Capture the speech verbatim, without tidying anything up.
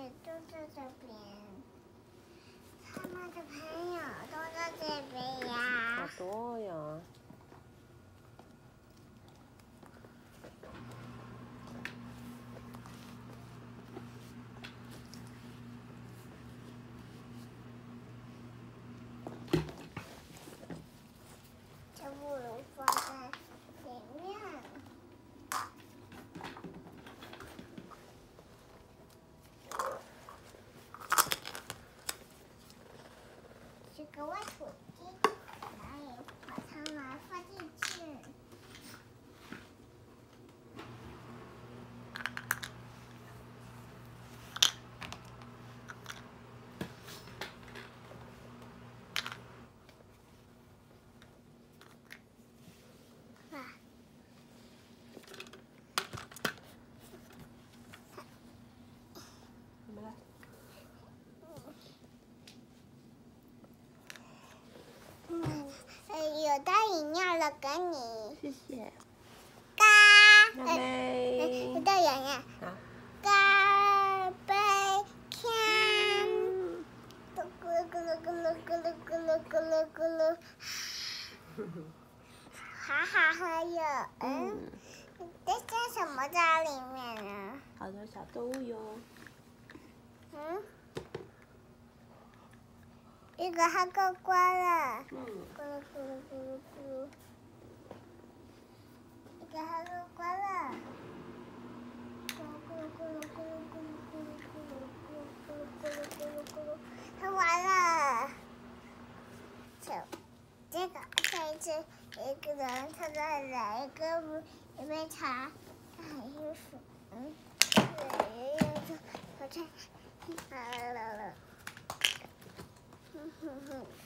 也都在这边，他们的朋友都在这边呀。 好多呀！ 这不如放在里面。这个挖土机，来把它们放进去。哇！ 怎么了？ 嗯，有带饮料了，给你。 谢谢。 咖。 妹妹。 有带饮料。 好。 咖啡看。咕噜咕噜咕噜咕噜咕噜咕噜咕噜。好好喝哟。嗯。这是什么在里面呢？ 好多小动物哟。 嗯。一个还够乖了。 嗯。 咕噜咕噜咕噜咕噜。一个还够乖了。咕噜咕噜咕噜咕噜咕噜咕噜咕噜咕噜咕噜咕噜咕噜咕噜，它完了。这这个这一次一个人他在来一个一杯茶，他很舒服。嗯。对，我看，好了了。哼哼哼。